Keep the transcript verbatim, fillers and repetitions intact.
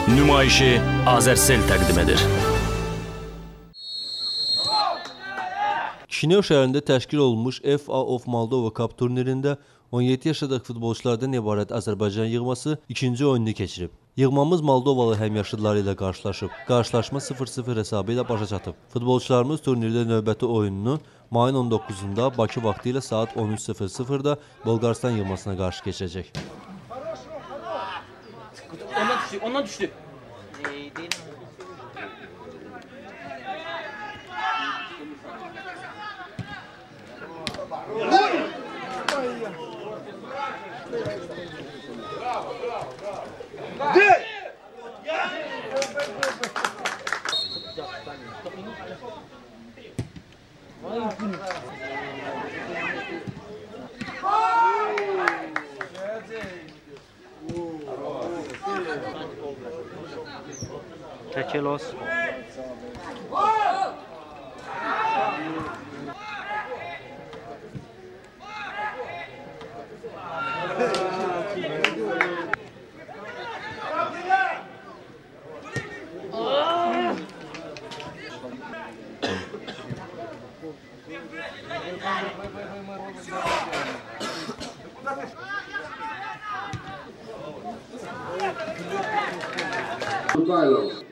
nümayişi Azərsel təqdim edir. Kişinev şəhərində təşkil olunmuş F A of Moldova Cup turnirində on yeddi yaşadakı futbolçulardan ibarət Azərbaycan yığması ikinci oyununu keçirib. Yığmamız Moldovalı həmyaşıdları ilə qarşılaşıb. Qarşılaşma sıfır sıfır hesabı ilə başa çatıb. Futbolçularımız turnirdə növbəti oyununu mayın on doqquzunda Bakı vaxtı ilə saat on üç sıfır sıfırda Bolqarıstan yığmasına qarşı keçəcək. Ondan düştü, ondan düştü. Çekelos. Mihайлов.